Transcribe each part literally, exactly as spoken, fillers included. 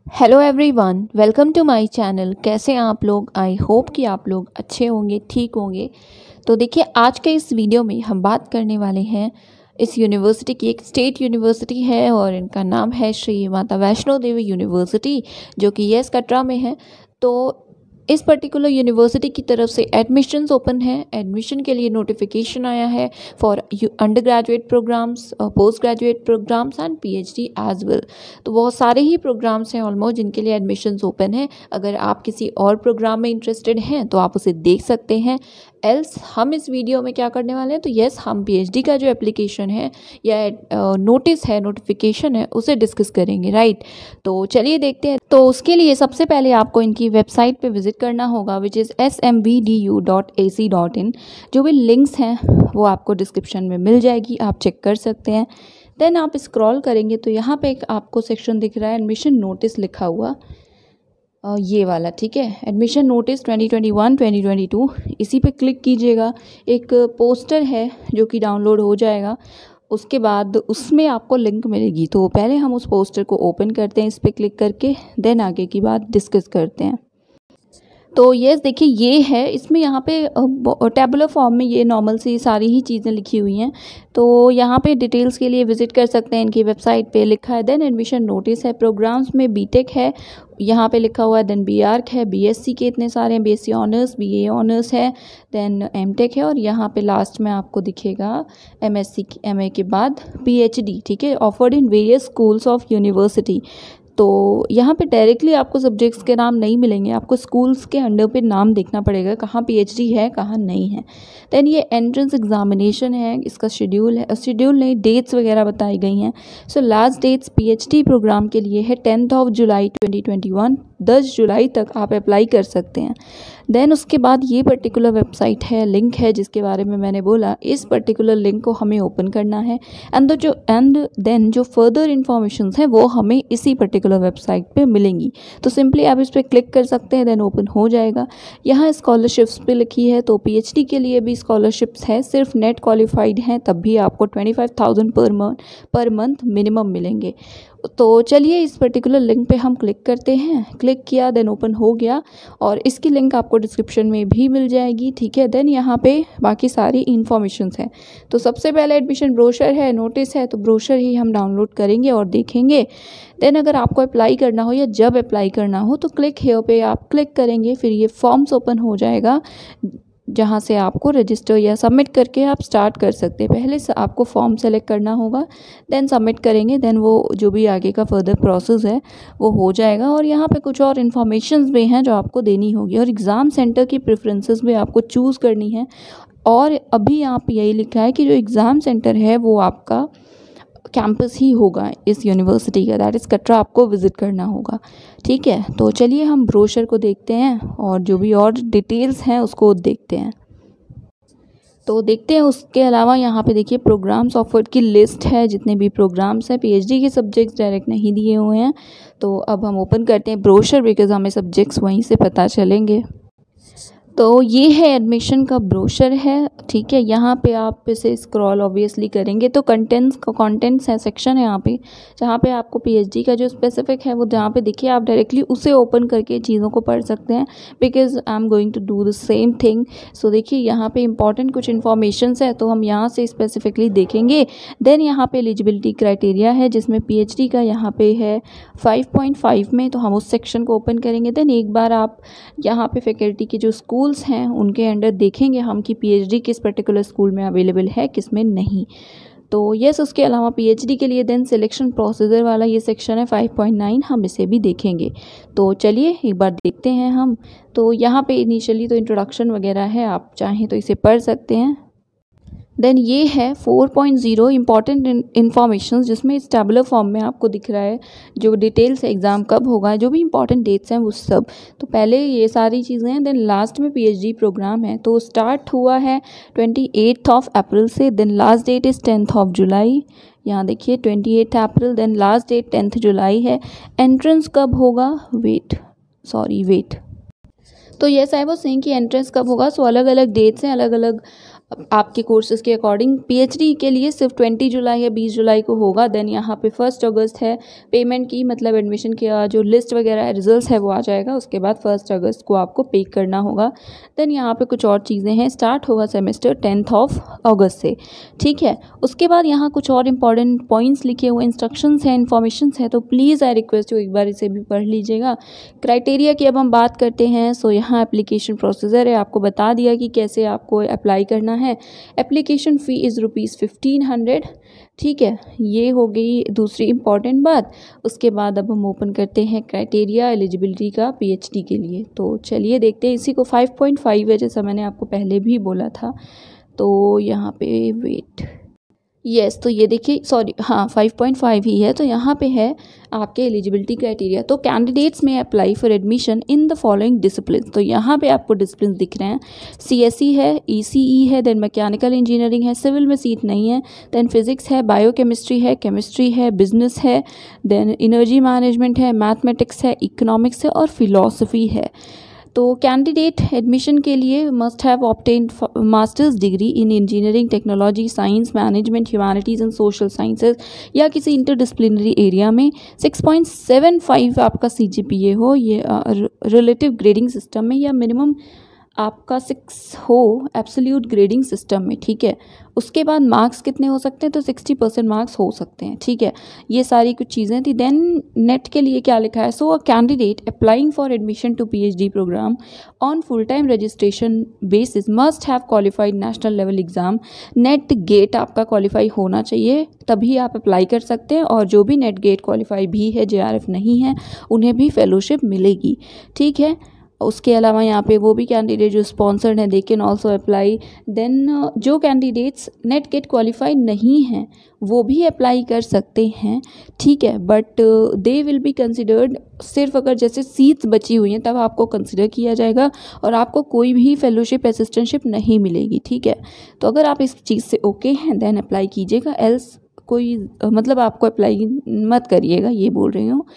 Hello everyone, welcome to my channel. कैसे हैं आप लोग? आई होप कि आप लोग अच्छे होंगे, ठीक होंगे। तो देखिए, आज के इस वीडियो में हम बात करने वाले हैं इस यूनिवर्सिटी की। एक स्टेट यूनिवर्सिटी है और इनका नाम है श्री माता वैष्णो देवी यूनिवर्सिटी, जो कि यस कटरा में है। तो इस पर्टिकुलर यूनिवर्सिटी की तरफ से एडमिशन्स ओपन है। एडमिशन के लिए नोटिफिकेशन आया है for undergraduate programs, post graduate programs and PhD as well. तो बहुत सारे ही प्रोग्राम्स हैं ऑलमोस्ट जिनके लिए एडमिशन्स ओपन है। अगर आप किसी और प्रोग्राम में इंटरेस्टेड हैं तो आप उसे देख सकते हैं। एल्स हम इस वीडियो में क्या करने वाले हैं, तो यस हम पीएचडी का जो एप्लीकेशन है या नोटिस है, नोटिफिकेशन है, उसे डिस्कस करेंगे, राइट। तो चलिए देखते हैं। तो उसके लिए सबसे पहले आपको इनकी वेबसाइट पे विजिट करना होगा, which is S M V D U dot A C dot in. जो भी लिंक्स हैं वो आपको डिस्क्रिप्शन में मिल जाएगी, आप चेक कर सकते हैं। देन आप स्क्रॉल करेंगे तो यहाँ पे एक आपको सेक्शन दिख रहा है, एडमिशन नोटिस लिखा हुआ, ये वाला, ठीक है। Admission notice twenty twenty one twenty twenty two, इसी पे क्लिक कीजिएगा। एक पोस्टर है जो कि डाउनलोड हो जाएगा, उसके बाद उसमें आपको लिंक मिलेगी। तो पहले हम उस पोस्टर को ओपन करते हैं इस पर क्लिक करके, देन आगे की बात डिस्कस करते हैं। तो यस देखिए, ये है, इसमें यहाँ पे टेबुलर फॉर्म में ये नॉर्मल सी सारी ही चीज़ें लिखी हुई हैं। तो यहाँ पे डिटेल्स के लिए विजिट कर सकते हैं, इनकी वेबसाइट पे लिखा है। देन एडमिशन नोटिस है, प्रोग्राम्स में बीटेक है, यहाँ पे लिखा हुआ है। देन बी आर्क है, बीएससी के इतने सारे हैं, बीएससी ऑनर्स, बीए ऑनर्स है, देन एमटेक है, और यहाँ पे लास्ट में आपको दिखेगा एमएससी, एमए के बाद पीएचडी, ठीक है, offered in various schools of university. तो यहाँ पे डायरेक्टली आपको सब्जेक्ट्स के नाम नहीं मिलेंगे, आपको स्कूल्स के अंडर पे नाम देखना पड़ेगा, कहाँ पीएचडी है कहाँ नहीं है। देन ये एंट्रेंस एग्जामिनेशन है, इसका शेड्यूल है, शेड्यूल नहीं, डेट्स वगैरह बताई गई हैं। So last dates PhD program के लिए है tenth of July twenty twenty one, दस जुलाई तक आप अप्लाई कर सकते हैं। देन उसके बाद ये पर्टिकुलर वेबसाइट है, लिंक है जिसके बारे में मैंने बोला, इस पर्टिकुलर लिंक को हमें ओपन करना है। एंड जो एंड देन जो फर्दर इन्फॉर्मेशन है वो हमें इसी पर्टिकुलर वेबसाइट पे मिलेंगी। तो सिंपली आप इस पर क्लिक कर सकते हैं, देन ओपन हो जाएगा। यहाँ स्कॉलरशिप्स पे लिखी है, तो पीएचडी के लिए भी स्कॉलरशिप्स है, सिर्फ नेट क्वालिफाइड हैं तब भी आपको twenty five thousand per month per month minimum मिलेंगे। तो चलिए इस पर्टिकुलर लिंक पे हम क्लिक करते हैं। क्लिक किया, देन ओपन हो गया, और इसकी लिंक आपको डिस्क्रिप्शन में भी मिल जाएगी, ठीक है। देन यहाँ पे बाकी सारी इन्फॉर्मेशंस हैं। तो सबसे पहले एडमिशन ब्रोशर है, नोटिस है, तो ब्रोशर ही हम डाउनलोड करेंगे और देखेंगे। देन अगर आपको अप्लाई करना हो या जब अप्लाई करना हो तो क्लिक हेयर पे आप क्लिक करेंगे, फिर ये फॉर्म्स ओपन हो जाएगा जहाँ से आपको रजिस्टर या सबमिट करके आप स्टार्ट कर सकते हैं। पहले से आपको फॉर्म सेलेक्ट करना होगा, देन सबमिट करेंगे, देन वो जो भी आगे का फर्दर प्रोसेस है वो हो जाएगा। और यहाँ पे कुछ और इन्फॉर्मेशंस भी हैं जो आपको देनी होगी, और एग्ज़ाम सेंटर की प्रेफरेंसेस भी आपको चूज़ करनी है। और अभी यहाँ पे यही लिखा है कि जो एग्ज़ाम सेंटर है वो आपका कैंपस ही होगा इस यूनिवर्सिटी का, दैट इज़ कटरा, आपको विज़िट करना होगा, ठीक है। तो चलिए हम ब्रोशर को देखते हैं और जो भी और डिटेल्स हैं उसको देखते हैं। तो देखते हैं, उसके अलावा यहाँ पे देखिए प्रोग्राम्स ऑफर्ड की लिस्ट है, जितने भी प्रोग्राम्स हैं। पीएचडी के सब्जेक्ट्स डायरेक्ट नहीं दिए हुए हैं। तो अब हम ओपन करते हैं ब्रोशर, बिकॉज हमें सब्जेक्ट्स वहीं से पता चलेंगे। तो ये है एडमिशन का ब्रोशर है, ठीक है। यहाँ पे आप इसे स्क्रॉल ऑब्वियसली करेंगे तो कंटेंट्स का कंटेंट्स है, सेक्शन है यहाँ पे, जहाँ पे आपको पीएचडी का जो स्पेसिफिक है वो जहाँ पे देखिए आप डायरेक्टली उसे ओपन करके चीज़ों को पढ़ सकते हैं, because I am going to do the same thing. So देखिए यहाँ पे इंपॉर्टेंट कुछ इन्फॉर्मेशंस है, तो हम यहाँ से स्पेसिफिकली देखेंगे। देन यहाँ पे एलिजिबिलिटी क्राइटेरिया है, जिसमें पीएचडी का यहाँ पे है फाइव पॉइंट फाइव में, तो हम उस सेक्शन को ओपन करेंगे। देन एक बार आप यहाँ पे फैकल्टी के जो स्कूल हैं उनके अंडर देखेंगे हम कि पीएचडी किस पर्टिकुलर स्कूल में अवेलेबल है, किस में नहीं। तो यस, उसके अलावा पीएचडी के लिए देन सिलेक्शन प्रोसीजर वाला ये सेक्शन है फाइव पॉइंट नाइन, हम इसे भी देखेंगे। तो चलिए एक बार देखते हैं हम। तो यहाँ पे इनिशियली तो इंट्रोडक्शन वगैरह है, आप चाहें तो इसे पढ़ सकते हैं। देन ये है four point zero important information, जिसमें इस टेबुलर फॉर्म में आपको दिख रहा है जो डिटेल्स एग्ज़ाम कब होगा, जो भी इंपॉर्टेंट डेट्स हैं वो सब। तो पहले ये सारी चीज़ें हैं। देन लास्ट में पीएचडी प्रोग्राम है, तो स्टार्ट हुआ है ट्वेंटी एट्थ ऑफ अप्रैल से, then last date is tenth of July. यहाँ देखिए twenty eighth April, then last date tenth July है। एंट्रेंस कब होगा, वेट सॉरी वेट तो येस आई वाज सेइंग कि एंट्रेंस कब होगा। सो अलग अलग डेट्स हैं, अलग अलग आपके कोर्सेज़ के अकॉर्डिंग। पीएचडी के लिए सिर्फ ट्वेंटी जुलाई या बीस जुलाई को होगा। देन यहाँ पे फर्स्ट अगस्त है पेमेंट की, मतलब एडमिशन का जो लिस्ट वगैरह है, रिजल्ट है वो आ जाएगा, उसके बाद फर्स्ट अगस्त को आपको पे करना होगा। देन यहाँ पे कुछ और चीज़ें हैं, स्टार्ट होगा सेमेस्टर टेंथ ऑफ अगस्त से, ठीक है। उसके बाद यहाँ कुछ और इंपॉर्टेंट पॉइंट्स लिखे हुए इंस्ट्रक्शंस हैं, इन्फॉर्मेशंस है, तो प्लीज़ आई रिक्वेस्ट यू एक बार इसे भी पढ़ लीजिएगा। क्राइटेरिया की अब हम बात करते हैं। सो यहाँ एप्लीकेशन प्रोसीजर है, आपको बता दिया कि कैसे आपको अप्लाई करना है। Application fee is rupees fifteen hundred, ठीक है, ये हो गई दूसरी इंपॉर्टेंट बात। उसके बाद अब हम ओपन करते हैं क्राइटेरिया एलिजिबिलिटी का पीएचडी के लिए। तो चलिए देखते हैं, इसी को फाइव पॉइंट फाइव है जैसा मैंने आपको पहले भी बोला था। तो यहाँ पे वेट यस yes, तो ये देखिए, सॉरी हाँ फाइव पॉइंट फाइव ही है। तो यहाँ पे है आपके एलिजिबिलिटी क्राइटेरिया। तो candidates may apply for admission in the following discipline. तो यहाँ पे आपको डिसिप्लिन दिख रहे हैं, सीएसई है, ईसीई है, देन मैकेनिकल इंजीनियरिंग है, सिविल में सीट नहीं है, देन फिजिक्स है, बायोकेमिस्ट्री है, केमिस्ट्री है, बिजनेस है, देन एनर्जी मैनेजमेंट है, मैथमेटिक्स है, इकोनॉमिक्स है और फिलॉसफी है। तो कैंडिडेट एडमिशन के लिए must have obtained masters degree in engineering, technology, science, management, humanities and social sciences या किसी इंटरडिसिप्लिनरी एरिया में सिक्स पॉइंट सेवन फाइव आपका सीजीपीए हो, ये रिलेटिव ग्रेडिंग सिस्टम में, या मिनिमम आपका सिक्स हो एब्सोल्यूट ग्रेडिंग सिस्टम में, ठीक है। उसके बाद मार्क्स कितने हो सकते हैं, तो सिक्सटी परसेंट मार्क्स हो सकते हैं, ठीक है। ये सारी कुछ चीज़ें थी। देन नेट के लिए क्या लिखा है, so a candidate applying for admission to PhD program on full time registration basis must have qualified national level exam. NET GATE आपका क्वालिफाई होना चाहिए, तभी आप अप्लाई कर सकते हैं। और जो भी नेट गेट क्वालिफाई भी है, जेआरएफ नहीं है, उन्हें भी फेलोशिप मिलेगी, ठीक है। उसके अलावा यहाँ पे वो भी कैंडिडेट जो स्पॉन्सर्ड हैं they can also apply. Then जो कैंडिडेट्स नेट गेट क्वालिफाई नहीं हैं वो भी अप्लाई कर सकते हैं, ठीक है, but they will be considered. सिर्फ अगर जैसे सीट्स बची हुई हैं तब आपको कंसिडर किया जाएगा और आपको कोई भी फेलोशिप असिस्टेंटशिप नहीं मिलेगी, ठीक है। तो अगर आप इस चीज़ से ओके हैं देन अप्लाई कीजिएगा, एल्स कोई मतलब आपको अप्लाई मत करिएगा, ये बोल रही हूँ।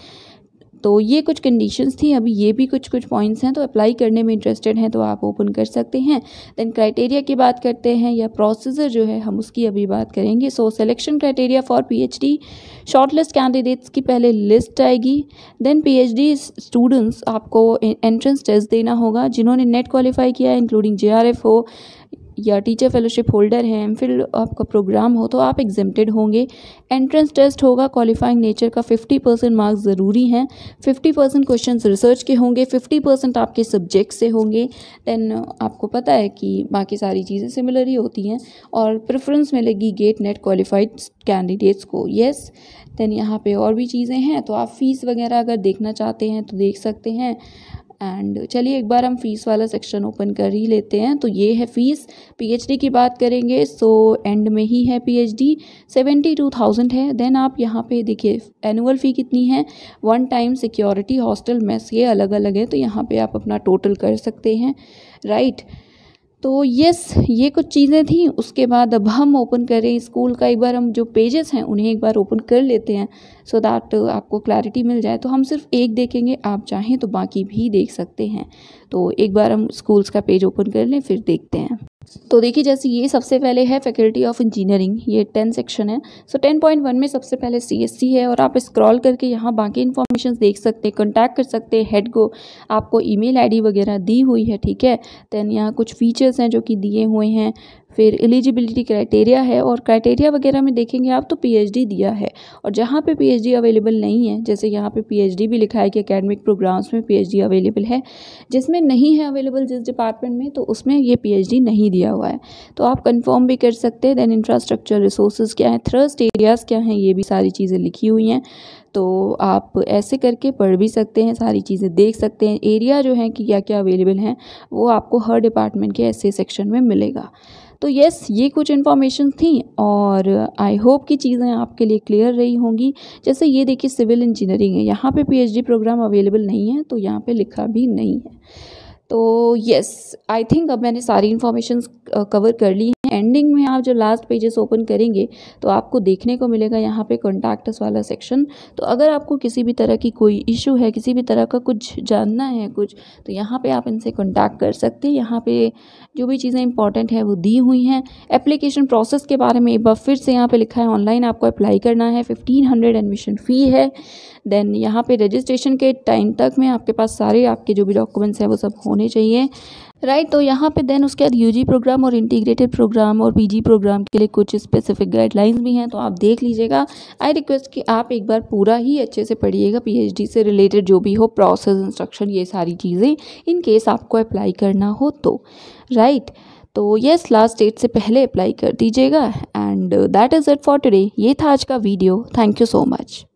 तो ये कुछ कंडीशंस थी, अभी ये भी कुछ कुछ पॉइंट्स हैं। तो अप्लाई करने में इंटरेस्टेड हैं तो आप ओपन कर सकते हैं। देन क्राइटेरिया की बात करते हैं, या प्रोसीजर जो है हम उसकी अभी बात करेंगे। So selection criteria for PhD, shortlist candidates की पहले लिस्ट आएगी। देन पीएचडी स्टूडेंट्स आपको एंट्रेंस टेस्ट देना होगा, जिन्होंने नेट क्वालिफाई किया है, इंक्लूडिंग जेआरएफ हो या टीचर फेलोशिप होल्डर हैं, एमफिल आपका प्रोग्राम हो तो आप एग्जेम्प्टेड होंगे। एंट्रेंस टेस्ट होगा क्वालिफाइंग नेचर का, फिफ्टी परसेंट मार्क्स ज़रूरी हैं। फिफ्टी परसेंट क्वेश्चन रिसर्च के होंगे, फिफ्टी परसेंट आपके सब्जेक्ट से होंगे। देन आपको पता है कि बाकी सारी चीज़ें सिमिलर ही होती हैं। और प्रेफरेंस मिलेगी गेट नेट क्वालिफाइड कैंडिडेट्स को, येस। देन यहाँ पे और भी चीज़ें हैं, तो आप फीस वगैरह अगर देखना चाहते हैं तो देख सकते हैं। एंड चलिए एक बार हम फ़ीस वाला सेक्शन ओपन कर ही लेते हैं। तो ये है फ़ीस, पीएचडी की बात करेंगे सो एंड में ही है पीएचडी, सेवेंटी टू थाउजेंड है। देन आप यहाँ पे देखिए एनुअल फ़ी कितनी है, one time security, hostel, mess, ये अलग अलग है, तो यहाँ पे आप अपना टोटल कर सकते हैं, राइट। तो यस ये कुछ चीज़ें थी। उसके बाद अब हम ओपन करें स्कूल का, एक बार हम जो पेजेस हैं उन्हें एक बार ओपन कर लेते हैं सो दैट आपको क्लैरिटी मिल जाए। तो हम सिर्फ एक देखेंगे, आप चाहें तो बाकी भी देख सकते हैं। तो एक बार हम स्कूल्स का पेज ओपन कर लें फिर देखते हैं। तो देखिए जैसे ये सबसे पहले है फैकल्टी ऑफ इंजीनियरिंग, ये टेन सेक्शन है। सो टेन पॉइंट वन में सबसे पहले सीएससी है और आप स्क्रॉल करके यहाँ बाकी इन्फॉर्मेशन देख सकते हैं, कॉन्टैक्ट कर सकते हैं हेड को, आपको ईमेल आईडी वगैरह दी हुई है, ठीक है। देन यहाँ कुछ फीचर्स हैं जो कि दिए हुए हैं, फिर एलिजिबिलिटी क्राइटेरिया है और क्राइटेरिया वगैरह में देखेंगे आप तो पीएचडी दिया है। और जहाँ पे पीएचडी अवेलेबल नहीं है, जैसे यहाँ पे पीएचडी भी लिखा है कि एकेडमिक प्रोग्राम्स में पीएचडी अवेलेबल है, जिसमें नहीं है अवेलेबल जिस डिपार्टमेंट में, तो उसमें ये पीएचडी नहीं दिया हुआ है, तो आप कंफर्म भी कर सकते हैं। देन इंफ्रास्ट्रक्चर रिसोर्सेज क्या है, थ्रस्ट एरियाज़ क्या हैं, ये भी सारी चीज़ें लिखी हुई हैं। तो आप ऐसे करके पढ़ भी सकते हैं, सारी चीज़ें देख सकते हैं। एरिया जो है कि क्या क्या अवेलेबल हैं वो आपको हर डिपार्टमेंट के ऐसे सेक्शन में मिलेगा। तो यस ये कुछ इन्फॉर्मेशन थी और आई होप कि चीज़ें आपके लिए क्लियर रही होंगी। जैसे ये देखिए सिविल इंजीनियरिंग है, यहाँ पे पीएचडी प्रोग्राम अवेलेबल नहीं है, तो यहाँ पे लिखा भी नहीं है। तो यस, आई थिंक अब मैंने सारी इन्फॉर्मेशन कवर कर ली हैं। एंडिंग में आप जो लास्ट पेजेस ओपन करेंगे तो आपको देखने को मिलेगा यहाँ पे कॉन्टैक्ट अस वाला सेक्शन। तो अगर आपको किसी भी तरह की कोई इशू है, किसी भी तरह का कुछ जानना है कुछ, तो यहाँ पे आप इनसे कॉन्टैक्ट कर सकते हैं। यहाँ पे जो भी चीज़ें इंपॉर्टेंट है वो दी हुई हैं। एप्लीकेशन प्रोसेस के बारे में एक बार फिर से यहाँ पे लिखा है, ऑनलाइन आपको अप्लाई करना है, फिफ्टीन हंड्रेड एडमिशन फ़ी है। देन यहाँ पे रजिस्ट्रेशन के टाइम तक में आपके पास सारे आपके जो भी डॉक्यूमेंट्स हैं वो सब होने चाहिए, राइट right, तो यहाँ पे देन उसके बाद यूजी प्रोग्राम और इंटीग्रेटेड प्रोग्राम और पीजी प्रोग्राम के लिए कुछ स्पेसिफिक गाइडलाइंस भी हैं, तो आप देख लीजिएगा। आई रिक्वेस्ट कि आप एक बार पूरा ही अच्छे से पढ़िएगा, पीएचडी से रिलेटेड जो भी हो, प्रोसेस, इंस्ट्रक्शन, ये सारी चीज़ें, इन केस आपको अप्लाई करना हो तो, राइट right? तो येस, लास्ट डेट से पहले अप्लाई कर दीजिएगा। And that is it for today. ये था आज का video. Thank you so much.